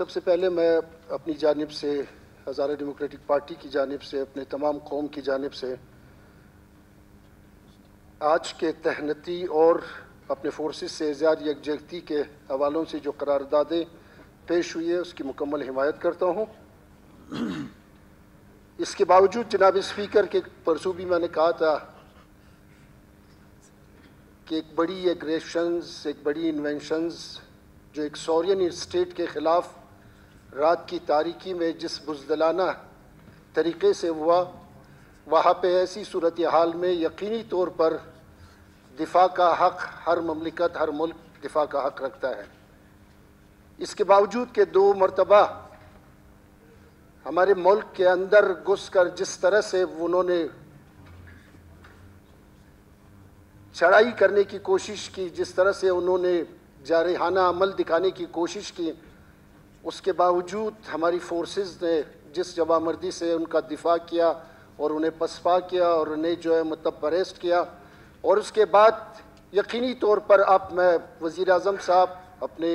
سب سے پہلے میں اپنی جانب سے ہزارہ ڈیموکریٹک پارٹی کی جانب سے اپنے تمام قوم کی جانب سے آج کے تہنیتی اور اپنے فورسز سے اظہار یکجہتی کے حوالوں سے جو قراردادیں پیش ہوئی ہے اس کی مکمل حمایت کرتا ہوں۔ اس کے باوجود جناب اسپیکر کے پرسوں بھی میں نے کہا تھا کہ ایک بڑی ایگریشنز، ایک بڑی انوینشنز جو ایک سورین اسٹیٹ کے خلاف رات کی تاریکی میں جس بزدلانہ طریقے سے ہوا، وہاں پہ ایسی صورتحال میں یقینی طور پر دفاع کا حق ہر مملکت، ہر ملک دفاع کا حق رکھتا ہے۔ اس کے باوجود کہ 2 مرتبہ ہمارے ملک کے اندر گھس کر جس طرح سے انہوں نے چڑھائی کرنے کی کوشش کی، جس طرح سے انہوں نے جارحانہ عمل دکھانے کی کوشش کی، اس کے باوجود ہماری فورسز نے جس جبامردی سے ان کا دفاع کیا اور انہیں پسپا کیا اور انہیں جو ہے مطلب اریسٹ کیا، اور اس کے بعد یقینی طور پر اب میں وزیر اعظم صاحب اپنے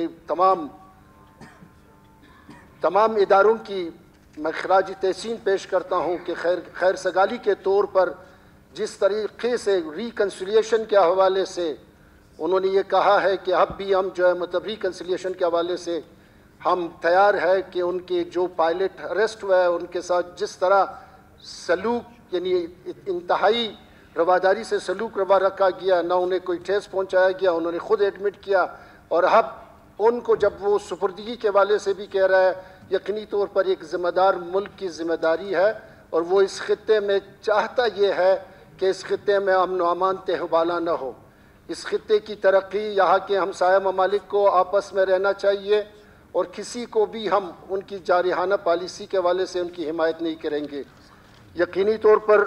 تمام اداروں کی میں خراج تحسین پیش کرتا ہوں کہ خیر سگالی کے طور پر جس طریقے سے ریکنسیلیشن کے حوالے سے انہوں نے یہ کہا ہے کہ اب بھی ہم جو ہے مطلب ریکنسیلیشن کے حوالے سے ہم تیار ہے کہ ان کے جو پائلٹ اریسٹ ہوئے ان کے ساتھ جس طرح سلوک، یعنی انتہائی رواداری سے سلوک روا رکھا گیا، نہ انہیں کوئی ٹھیس پہنچایا گیا، انہوں نے خود ایڈمٹ کیا، اور اب ان کو جب وہ سپردگی کے حوالے سے بھی کہہ رہا ہے، یقینی طور پر ایک ذمہ دار ملک کی ذمہ داری ہے، اور وہ اس خطے میں چاہتا یہ ہے کہ اس خطے میں امن و امان تہوبالا نہ ہو۔ اس خطے کی ترقی یہاں کے ہمسایہ ممالک کو آپس میں رہنا چاہیے، اور کسی کو بھی ہم ان کی جارحانہ پالیسی کے حوالے سے ان کی حمایت نہیں کریں گے۔ یقینی طور پر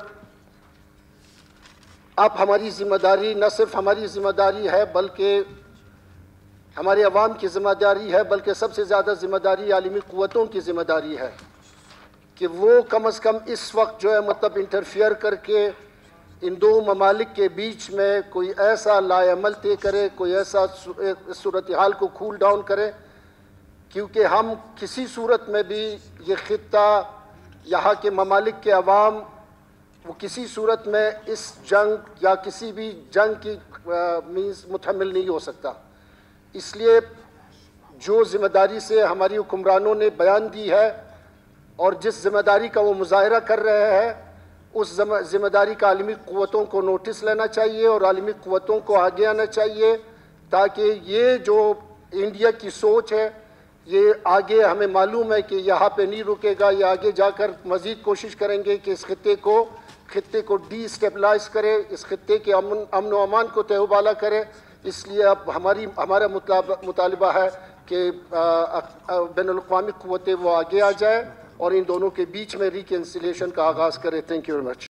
اب ہماری ذمہ داری نہ صرف ہماری ذمہ داری ہے بلکہ ہمارے عوام کی ذمہ داری ہے، بلکہ سب سے زیادہ ذمہ داری عالمی قوتوں کی ذمہ داری ہے کہ وہ کم از کم اس وقت جو ہے مطلب انٹرفیئر کر کے ان 2 ممالک کے بیچ میں کوئی ایسا لائے عمل طے کرے، کوئی ایسا صورتحال کو کول ڈاؤن کرے، کیونکہ ہم کسی صورت میں بھی یہ خطہ، یہاں کے ممالک کے عوام، وہ کسی صورت میں اس جنگ یا کسی بھی جنگ کی متحمل نہیں ہو سکتا۔ اس لیے جو ذمہ داری سے ہماری حکمرانوں نے بیان دی ہے اور جس ذمہ داری کا وہ مظاہرہ کر رہے ہیں، اس ذمہ داری کا عالمی قوتوں کو نوٹس لینا چاہیے اور عالمی قوتوں کو آگے آنا چاہیے، تاکہ یہ جو انڈیا کی سوچ ہے یہ آگے ہمیں معلوم ہے کہ یہاں پہ نہیں رکے گا، یہ آگے جا کر مزید کوشش کریں گے کہ اس خطے کو ڈی اسٹیبلائز کرے، اس خطے کے امن و امان کو تہوبالا کرے۔ اس لیے اب ہمارا مطالبہ ہے کہ بین الاقوامی قوتیں وہ آگے آ جائے اور ان دونوں کے بیچ میں ریکنسیلیشن کا آغاز کرے۔ Thank you very much.